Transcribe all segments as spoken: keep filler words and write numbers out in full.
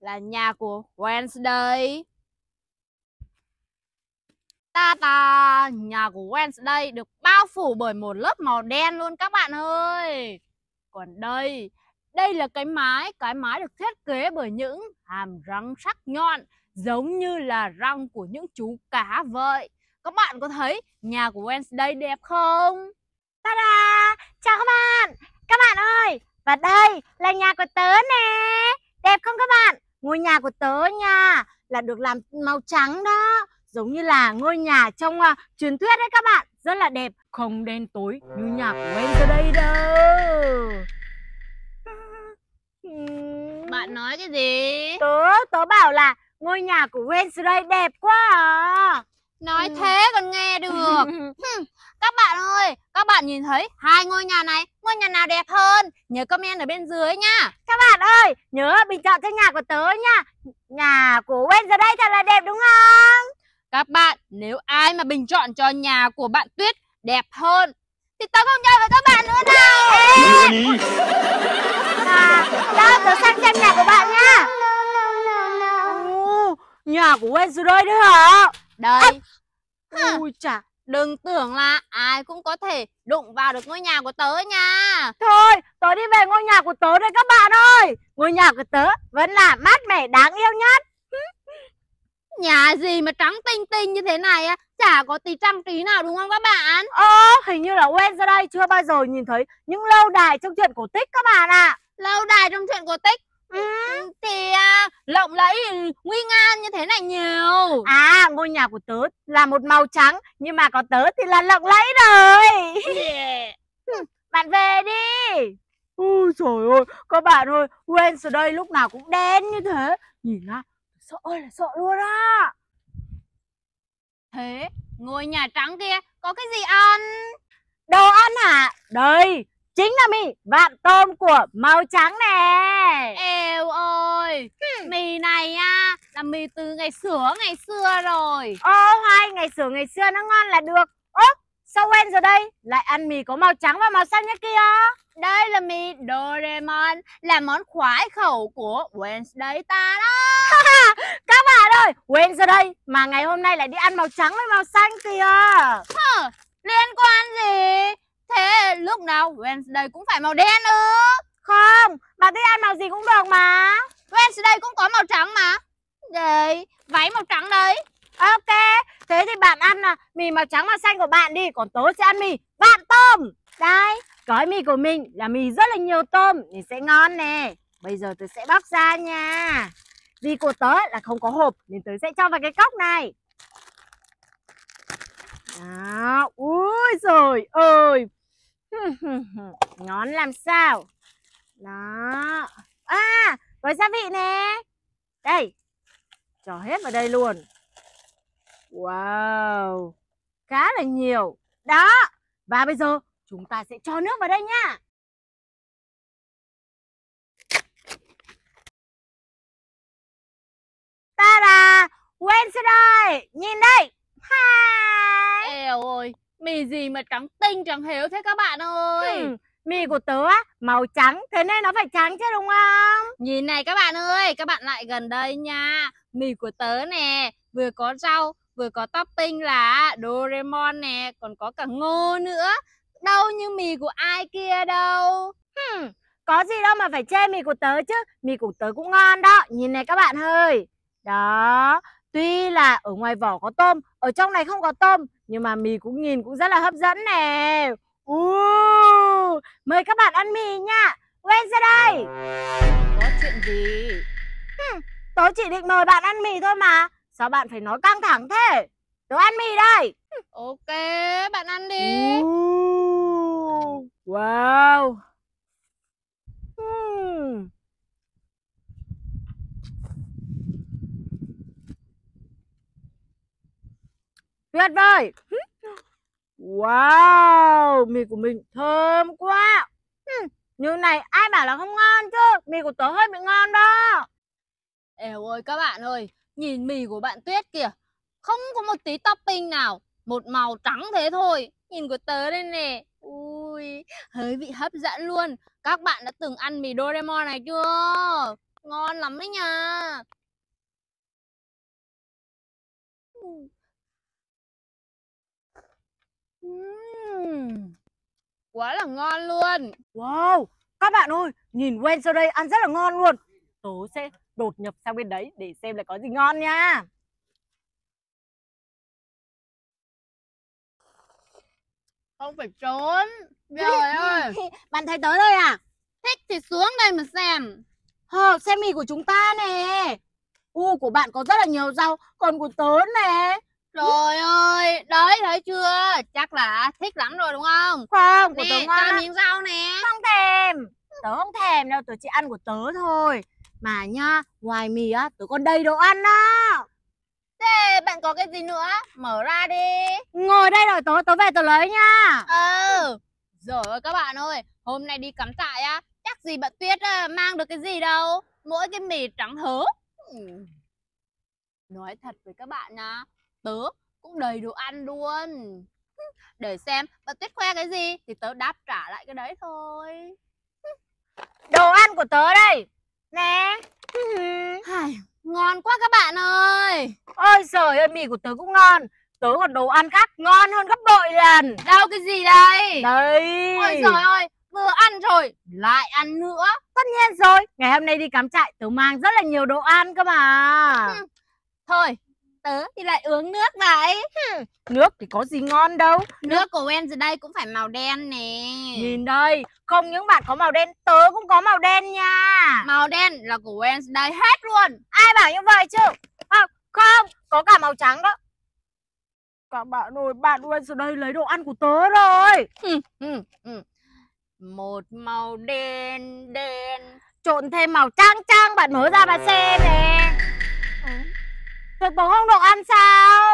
là nhà của Wednesday. Ta ta, nhà của Wednesday được bao phủ bởi một lớp màu đen luôn các bạn ơi. Còn đây, đây là cái mái, cái mái được thiết kế bởi những hàm răng sắc nhọn giống như là răng của những chú cá vậy. Các bạn có thấy nhà của Wednesday đẹp không? Ta-da! Chào các bạn! Các bạn ơi! Và đây là nhà của tớ nè! Đẹp không các bạn? Ngôi nhà của tớ nha là được làm màu trắng đó, giống như là ngôi nhà trong uh, truyền thuyết đấy các bạn. Rất là đẹp, không đen tối như nhà của Wednesday đâu. Bạn nói cái gì? Tớ, tớ bảo là ngôi nhà của Wednesday đẹp quá à. Nói thế còn nghe được. Các bạn ơi, các bạn nhìn thấy hai ngôi nhà này, ngôi nhà nào đẹp hơn? Nhớ comment ở bên dưới nha. Các bạn ơi, nhớ bình chọn cho nhà của tớ nha. Nhà của Wednesday thật là đẹp đúng không? Các bạn, nếu ai mà bình chọn cho nhà của bạn Tuyết đẹp hơn thì tớ không chơi với các bạn nữa đâu. À, đó, tớ sang xem nhà của bạn nha. Ồ, nhà của Wednesday đấy hả? Đây. À, ui chà. Đừng tưởng là ai cũng có thể đụng vào được ngôi nhà của tớ nha. Thôi, tớ đi về ngôi nhà của tớ đây các bạn ơi. Ngôi nhà của tớ vẫn là mát mẻ đáng yêu nhất. Nhà gì mà trắng tinh tinh như thế này á, chả có tí trang trí nào đúng không các bạn? Ơ, hình như là Wednesday chưa bao giờ nhìn thấy những lâu đài trong truyện cổ tích các bạn ạ. À. Lâu đài trong truyện cổ tích? Ừ. Thì à, lộng lẫy nguy nga như thế này nhiều. À, ngôi nhà của tớ là một màu trắng, nhưng mà có tớ thì là lộng lẫy rồi. Yeah. Bạn về đi. Ôi trời ơi, các bạn ơi, Wednesday lúc nào cũng đen như thế. Nhìn á, sợ ơi là sợ luôn á. Thế, ngôi nhà trắng kia có cái gì ăn? Đồ ăn hả? Đây, chính là mì vạn tôm của màu trắng nè. Eo ơi, hmm. Mì này á, là mì từ ngày xưa ngày xưa rồi. Ô, hay, ngày xưa ngày xưa nó ngon là được. Ố, sao Wednesday lại ăn mì có màu trắng và màu xanh như kia? Đây là mì Doraemon, là món khoái khẩu của Wednesday ta đó. Các bạn ơi, Wednesday mà ngày hôm nay lại đi ăn màu trắng với màu xanh kìa. Hả? Liên quan gì? Thế lúc nào Wednesday cũng phải màu đen ư? Không, bà thích ăn màu gì cũng được mà. Wednesday cũng có màu trắng mà. Đây, váy màu trắng đấy. Ok, thế thì bạn ăn là mì màu trắng màu xanh của bạn đi, còn tớ sẽ ăn mì vạn tôm. Đây, gói mì của mình là mì rất là nhiều tôm nên sẽ ngon nè. Bây giờ tớ sẽ bóc ra nha. Vì của tớ là không có hộp nên tớ sẽ cho vào cái cốc này. Đó, ui giời ơi. Ngon làm sao. Đó. À, gói gia vị nè. Đây, cho hết vào đây luôn. Wow, khá là nhiều. Đó, và bây giờ chúng ta sẽ cho nước vào đây nha. Ta-da, Wednesday, nhìn đây. Hi. Eo ơi, mì gì mà trắng tinh trắng héo thế các bạn ơi. Hmm, mì của tớ á, màu trắng, thế nên nó phải trắng chứ đúng không? Nhìn này các bạn ơi, các bạn lại gần đây nha. Mì của tớ nè, vừa có rau, vừa có topping là Doraemon nè, còn có cả ngô nữa. Đâu như mì của ai kia đâu. Hmm, có gì đâu mà phải chê mì của tớ chứ. Mì của tớ cũng ngon đó. Nhìn này các bạn ơi. Đó, tuy là ở ngoài vỏ có tôm, ở trong này không có tôm, nhưng mà mì cũng nhìn cũng rất là hấp dẫn nè. uh, Mời các bạn ăn mì nha. Wednesday, có chuyện gì? hmm, tớ chỉ định mời bạn ăn mì thôi mà. Sao bạn phải nói căng thẳng thế? Tớ ăn mì đây. Ok, bạn ăn đi. uh, Wow. Hmm. Tuyệt vời. Wow, mì của mình thơm quá. hmm, Như này ai bảo là không ngon chứ. Mì của tớ hơi bị ngon đó. Eo ơi các bạn ơi, nhìn mì của bạn Tuyết kìa, không có một tí topping nào, một màu trắng thế thôi. Nhìn của tớ đây nè, ui, hơi bị hấp dẫn luôn. Các bạn đã từng ăn mì Doraemon này chưa? Ngon lắm đấy nha. Ừm, quá là ngon luôn. Wow, các bạn ơi, nhìn Wednesday ăn rất là ngon luôn. Tớ sẽ đột nhập sang bên đấy để xem là có gì ngon nha. Không phải trốn. Trời ơi, Bạn thấy tớ đây à? thích thì xuống đây mà xem. Hờ, xem mì của chúng ta nè. U của bạn có rất là nhiều rau, còn của tớ nè. Trời ơi, đấy thấy chưa? Chắc là thích lắm rồi đúng không? Không, của Nè, tớ ngon cho lắm. miếng rau nè. Không thèm. Tớ không thèm đâu, tớ chỉ ăn của tớ thôi. Mà nha, ngoài mì á, tớ còn đầy đồ ăn á. Thế bạn có cái gì nữa? Mở ra đi. Ngồi đây rồi tớ, tớ về tớ lấy nha. Ừ. Rồi ơi các bạn ơi, hôm nay đi cắm trại á, chắc gì bạn Tuyết á, mang được cái gì đâu. Mỗi cái mì trắng hớ. Ừ. Nói thật với các bạn nha, tớ cũng đầy đồ ăn luôn. Để xem bạn Tuyết khoe cái gì thì tớ đáp trả lại cái đấy thôi. Đồ ăn của tớ đây. Nè. Ai, ngon quá các bạn ơi. Ôi giời ơi, mì của tớ cũng ngon. Tớ còn đồ ăn khác ngon hơn gấp bội lần. Đâu cái gì đây? Đây. Ôi giời ơi, vừa ăn rồi lại ăn nữa. Tất nhiên rồi, ngày hôm nay đi cắm trại tớ mang rất là nhiều đồ ăn cơ mà. Ừ. Thôi, tớ thì lại uống nước vậy. Nước thì có gì ngon đâu. Nước của Wednesday cũng phải màu đen nè. Nhìn đây, không những bạn có màu đen, tớ cũng có màu đen nha. Màu đen là của Wednesday hết luôn. Ai bảo như vậy chứ? À, không, có cả màu trắng đó. Các bạn ơi, bạn Wednesday lấy đồ ăn của tớ rồi. Ừ, ừ, ừ. Một màu đen đen Trộn thêm màu trắng trắng, bạn mở ra mà xem nè. Ừ. Thế tớ không được ăn sao?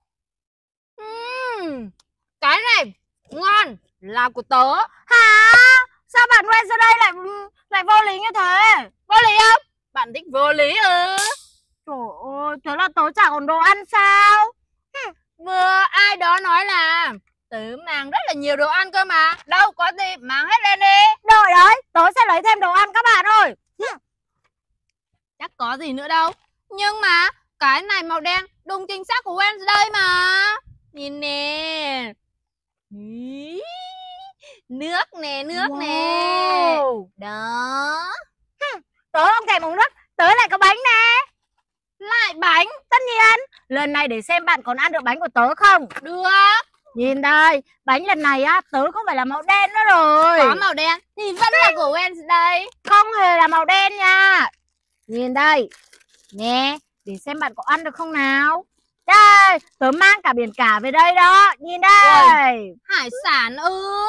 uhm, Cái này ngon là của tớ. Hả? Sao bạn Wednesday lại lại vô lý như thế? Vô lý không? Bạn thích vô lý ư? Trời ơi, thế là tớ chả còn đồ ăn sao? Vừa ai đó nói là tớ mang rất là nhiều đồ ăn cơ mà. Đâu có gì, mang hết lên đi. Đợi đấy, tớ sẽ lấy thêm đồ ăn các bạn ơi. Chắc có gì nữa đâu. Nhưng mà cái này màu đen đúng chính xác của Wednesday mà. Nhìn nè. Ý, nước nè, nước Wow. nè. Đó. Tớ không thèm uống nước, tớ lại có bánh nè. Lại bánh. Tất nhiên, lần này để xem bạn còn ăn được bánh của tớ không. Được. Nhìn đây, bánh lần này á, tớ không phải là màu đen nữa rồi. Có màu đen thì vẫn là của Wednesday. Không hề là màu đen nha. Nhìn đây. Nè, để xem bạn có ăn được không nào. Đây, tớ mang cả biển cả về đây đó. Nhìn đây. Hải sản ư?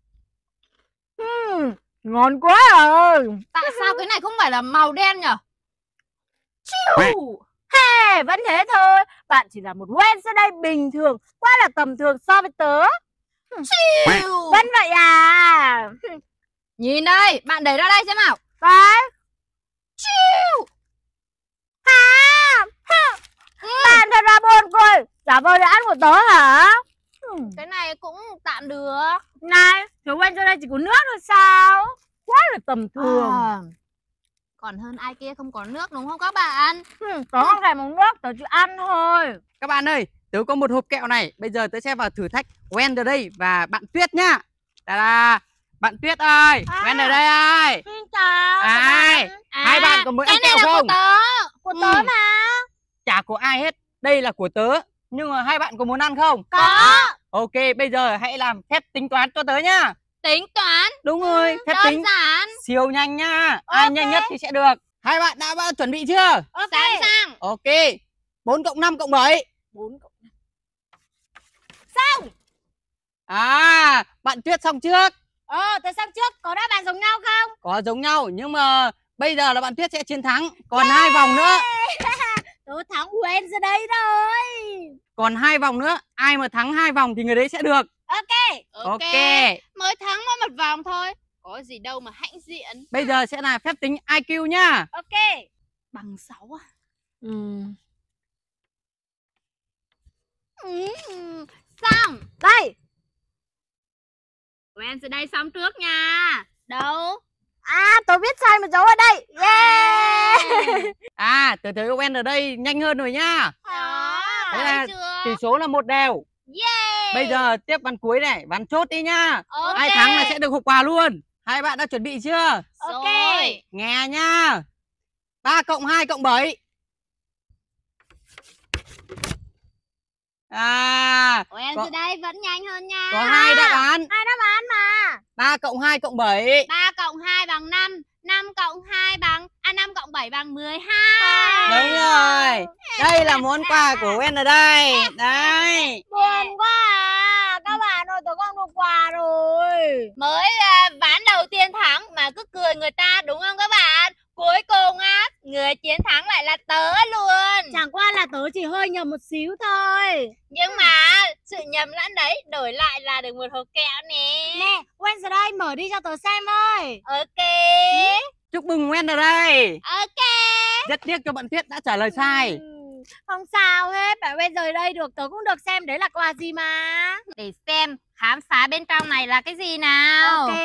uhm, Ngon quá à. Tại sao cái này không phải là màu đen nhở? Chiu. Hey, vẫn thế thôi. Bạn chỉ là một Wednesday bình thường, quá là tầm thường so với tớ. Chiu. Vẫn vậy à. Nhìn đây, bạn đẩy ra đây xem nào. Đấy. Chiu. Hả? Ừ. Bạn thật là buồn cười. Giả vờ để ăn của tớ hả? Cái này cũng tạm được. Này, thiếu Wednesday chỉ có nước thôi sao? Quá là tầm thường. À, còn hơn ai kia không có nước đúng không các bạn? Ừ, tớ không thèm uống nước, tớ chỉ ăn thôi. Các bạn ơi, tớ có một hộp kẹo này. Bây giờ tớ sẽ vào thử thách Wednesday và bạn Tuyết nhá. Đó là bạn Tuyết ơi, À. Wednesday ơi. Xin chào. Ai? À, Hai bạn có muốn ăn cái này kẹo là không? của tớ. Của tớ Ừ. mà. Chả có ai hết. Đây là của tớ. Nhưng mà hai bạn có muốn ăn không? Có. Ok, bây giờ hãy làm phép tính toán cho tớ nhá. Tính toán. Đúng rồi, phép Đơn tính giản. siêu nhanh nhá. Ai Ok. nhanh nhất thì sẽ được. Hai bạn đã bao chuẩn bị chưa? Ok. Sẵn sàng. Ok. bốn cộng năm cộng bảy. bốn cộng xong. À, bạn Tuyết xong trước. Ờ, tớ xong trước, có đáp án giống nhau không? Có giống nhau nhưng mà bây giờ là bạn Tuyết sẽ chiến thắng. Còn hai vòng nữa. Tớ thắng Wednesday rồi. Còn hai vòng nữa. Ai mà thắng hai vòng thì người đấy sẽ được. Ok. Ok. Mới thắng mỗi một vòng thôi. Có gì đâu mà hãnh diện. Bây giờ sẽ là phép tính i kiu nhá. Ok. Bằng sáu à? Ừ. Ừ. Xong. Đây. Wednesday xong trước nha. Đâu? À, tớ biết sai một dấu ở đây. Yeah. À, tớ thấy Owen ở đây nhanh hơn rồi nhá. Đó, Thế thấy là chưa? tỷ số là một đều. Yeah. Bây giờ tiếp ván cuối này, ván chốt đi nhá. Ok. Ai thắng là sẽ được hộp quà luôn. Hai bạn đã chuẩn bị chưa? Ok. Rồi. Nghe nhá. Ba cộng hai cộng bảy. À, Owen có, từ đây vẫn nhanh hơn nha. có hai đáp án. Hai đáp án mà. Ba cộng hai cộng bảy. ba cộng hai bằng năm, năm cộng hai bằng à năm cộng bảy bằng mười hai. Đúng rồi. Đây là món quà của Owen ở đây. Đây. Buồn quá à. Các bạn ơi, tôi không được quà rồi. Mới à, ván đầu tiên thắng mà cứ cười người ta đúng không các bạn? Cuối cùng á, người chiến thắng lại là tớ luôn. Chẳng qua là tớ chỉ hơi nhầm một xíu thôi. Nhưng mà sự nhầm lẫn đấy đổi lại là được một hộp kẹo nè. Nè, Wednesday mở đi cho tớ xem ơi. Ok. Chúc mừng Owen ở đây. Ok. Rất tiếc cho bạn Tuyết đã trả lời sai. Ừ, không sao hết, bạn bây giờ đây được, tớ cũng được xem đấy là quà gì mà. Để xem khám phá bên trong này là cái gì nào. Ok.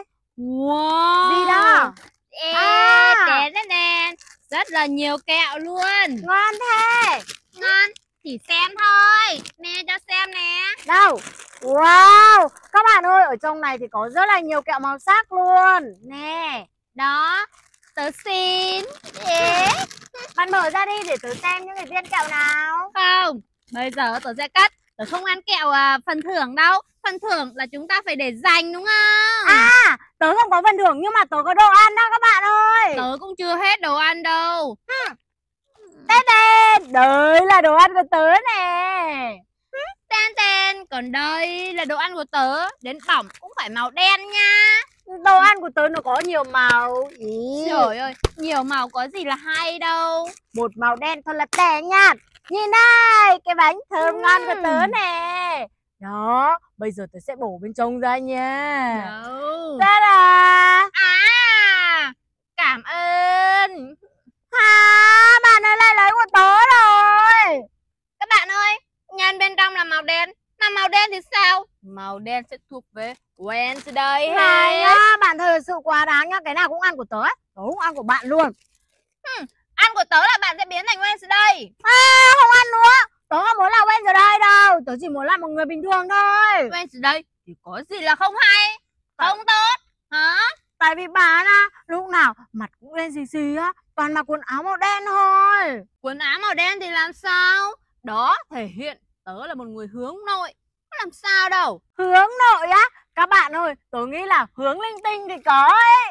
Wow. Gì đó? Ê, À. đèn đèn đèn. Rất là nhiều kẹo luôn. Ngon thế. Ngon. Chỉ xem thôi. Nè cho xem nè. Đâu? Wow, các bạn ơi, ở trong này thì có rất là nhiều kẹo màu sắc luôn. Nè, Đó. Tớ xin. Ê. bạn mở ra đi để tớ xem những cái viên kẹo nào. Không. Bây giờ tớ sẽ cắt. Tớ không ăn kẹo à, phần thưởng đâu. Phần thưởng là chúng ta phải để dành đúng không? À, tớ không có phần thưởng nhưng mà tớ có đồ ăn đó các bạn ơi. Tớ cũng chưa hết đồ ăn đâu. Tết đen, đấy là đồ ăn của tớ nè. Tên tên. Còn đây là đồ ăn của tớ. Đến bỏng cũng phải màu đen nha. Đồ ăn của tớ nó có nhiều màu. Ý. Trời ơi, nhiều màu có gì là hay đâu. Một màu đen thôi là tẻ nhạt. Nhìn đây, cái bánh thơm ngon của tớ nè. Đó, bây giờ tớ sẽ bổ bên trong ra nha. Đâu. Ta-da! À, cảm ơn. À, bạn ơi lại lấy của tớ rồi. Các bạn ơi, nhân bên trong là màu đen. Mà màu đen thì sao? Màu đen sẽ thuộc về Wednesday Này hết. nhá, bạn thật sự quá đáng nhá. Cái nào cũng ăn của tớ ấy. Tớ cũng ăn của bạn luôn. Ăn của tớ là bạn sẽ biến thành Wednesday. À, không ăn nữa. Tớ không muốn là Wednesday đâu. Tớ chỉ muốn là một người bình thường thôi. Wednesday thì có gì là không hay, không tốt hả? Tại vì bạn á, lúc nào mặt cũng đen xì xì á. Toàn mặc quần áo màu đen thôi. Quần áo màu đen thì làm sao? Đó thể hiện tớ là một người hướng nội. Có làm sao đâu. Hướng nội á. Các bạn ơi, tớ nghĩ là hướng linh tinh thì có ấy.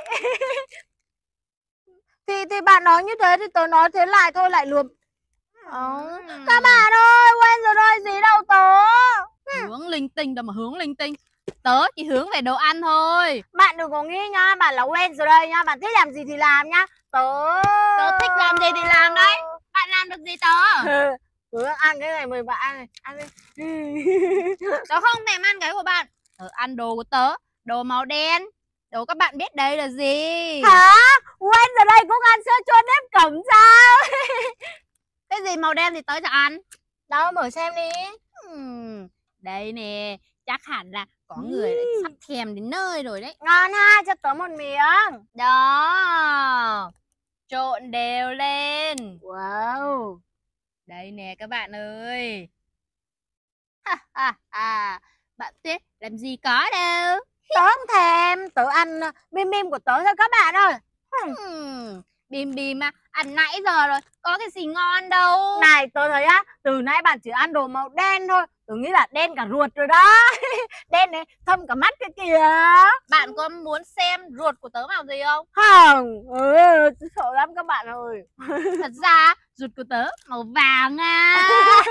Thì thì bạn nói như thế thì tớ nói thế lại thôi, lại lùm. Ừ. Các bạn ơi, quên rồi đây gì đâu tớ. Hướng linh tinh đâu mà hướng linh tinh. Tớ chỉ hướng về đồ ăn thôi. Bạn đừng có nghĩ nhá, bạn là quên rồi đây nhá. Bạn thích làm gì thì làm nhá. Tớ Tớ thích làm gì thì làm đấy. Bạn làm được gì tớ? Tớ ăn cái này mời bạn ăn này. Ăn đi. Tớ không thèm ăn cái của bạn. Tớ ăn đồ của tớ. Đồ màu đen. Đồ các bạn biết đây là gì? Hả? Quên rồi đây cũng ăn sữa chua nếp cẩm sao? Cái gì màu đen thì tớ cho ăn. Đâu mở xem đi. Hmm, đây nè. Chắc hẳn là có người đã sắp thèm đến nơi rồi đấy. Ngon ha, cho tớ một miếng. Đó. Trộn đều lên. Wow. Đây nè các bạn ơi. Ha ha ha. Bạn Tuyết làm gì có đâu. Tớ không thèm. Tớ ăn bim bim của tớ thôi các bạn ơi. Hmm, bim bim à, ăn nãy giờ rồi, có cái gì ngon đâu. Này tớ thấy á, từ nãy bạn chỉ ăn đồ màu đen thôi. Tớ nghĩ là đen cả ruột rồi đó. Đen này thâm cả mắt cái kìa. Bạn có muốn xem ruột của tớ màu gì không? Không. Ừ, sợ lắm các bạn ơi. Thật ra ruột của tớ màu vàng à.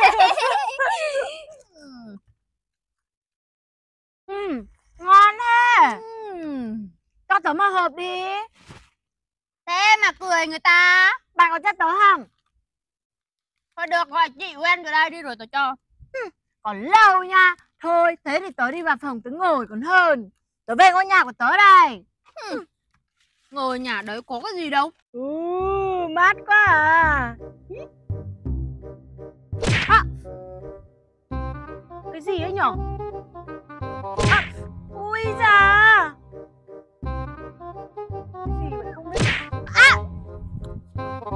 Ừ, ngon thế. Ừm, Cho tớ một hộp đi. Thế mà cười người ta. Bạn có cho tớ không? Thôi được rồi, chị quen rồi đây đi rồi tớ cho. Còn lâu nha. Thôi, thế thì tớ đi vào phòng tớ ngồi còn hơn. Tớ về ngôi nhà của tớ đây. Ngồi nhà đấy có cái gì đâu. Ừ, mát quá à. À, cái gì ấy nhở? À, ui da. Cái gì vậy không biết. À,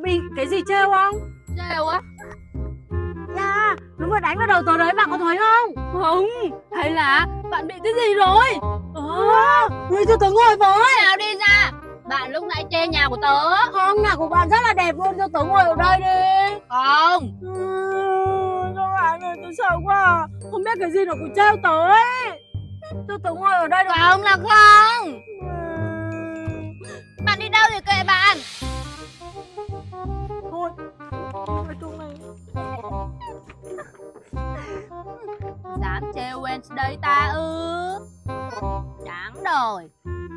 bị cái gì trêu không? Trêu á? Nha, nó vừa đánh vào đầu tớ đấy, bạn có thấy không? Không, hay là bạn bị cái gì rồi? Ờ, người cho tớ ngồi với. Nào đi ra. Bạn lúc nãy chê nhà của tớ. Không, nhà của bạn rất là đẹp luôn, cho tớ ngồi ở đây đi. Không. Ừ, các bạn ơi, tôi sợ quá à. Không biết cái gì nó cũng trêu tớ ấy. Cho tớ ngồi ở đây được Không là không. Ừ. Bạn đi đâu thì kệ bạn. Thôi, thôi chung này. Dám trêu Wednesday ta ư? Đáng đời.